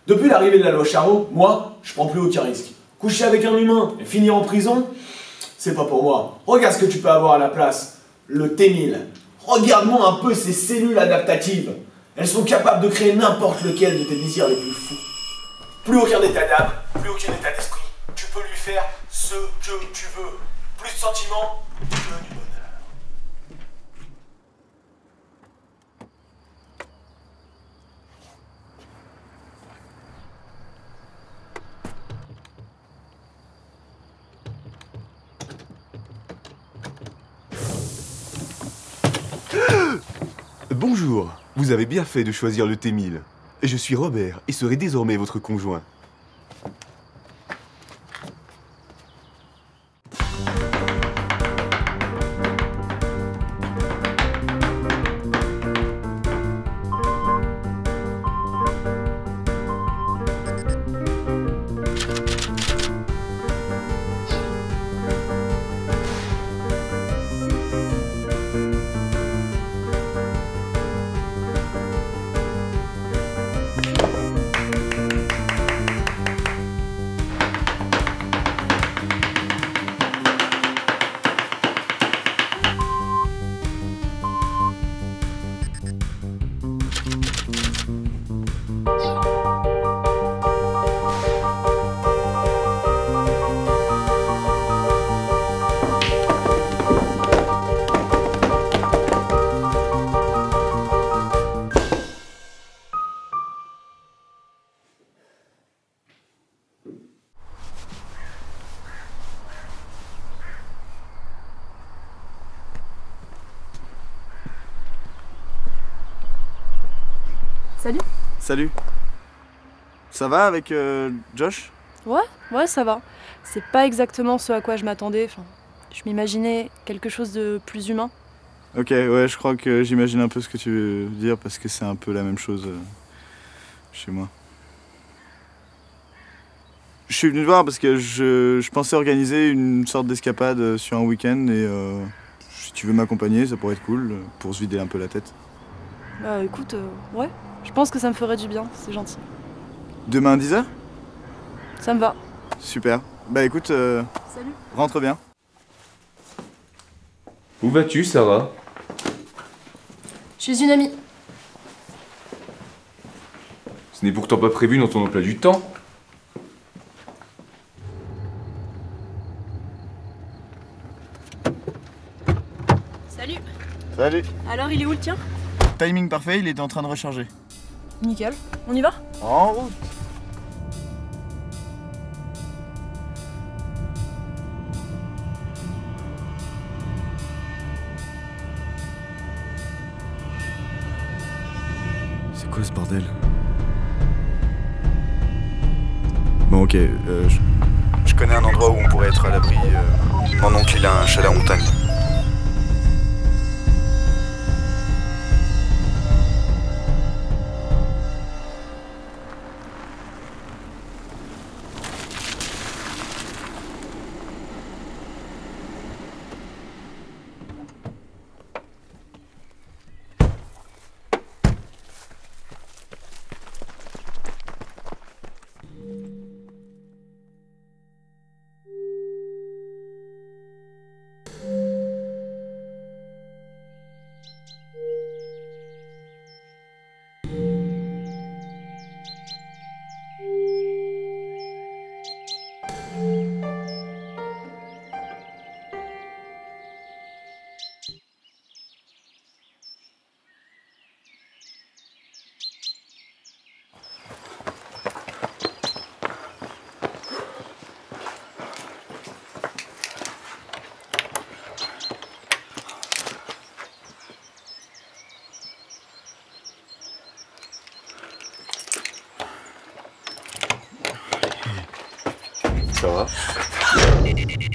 Depuis l'arrivée de la loi Charot, moi, je prends plus aucun risque. Coucher avec un humain et finir en prison, c'est pas pour moi. Regarde ce que tu peux avoir à la place. Le T-1000. Regarde-moi un peu ces cellules adaptatives. Elles sont capables de créer n'importe lequel de tes désirs les plus fous. Plus aucun état d'âme, plus aucun état d'esprit. Tu peux lui faire ce que tu veux. Plus de sentiments que du bonheur. Bonjour, vous avez bien fait de choisir le T-1000. Je suis Robert et serai désormais votre conjoint. Salut. Salut. Ça va avec Josh? Ouais, ça va. C'est pas exactement ce à quoi je m'attendais. Enfin, je m'imaginais quelque chose de plus humain. Ok, ouais, je crois que j'imagine un peu ce que tu veux dire parce que c'est un peu la même chose chez moi. Je suis venu te voir parce que je pensais organiser une sorte d'escapade sur un week-end et si tu veux m'accompagner, ça pourrait être cool pour se vider un peu la tête. Bah écoute, ouais, je pense que ça me ferait du bien, c'est gentil. Demain à 10h? Ça me va. Super. Bah écoute, Salut. rentre bien. Où vas-tu, Sarah? Je suis une amie. Ce n'est pourtant pas prévu dans ton emploi du temps. Salut. Salut. Alors, il est où le tien? Timing parfait, il était en train de recharger. Nickel. On y va? En route. C'est quoi ce bordel? Bon ok, je connais un endroit où on pourrait être à l'abri. Mon oncle il a un chalet en montagne. Ça va?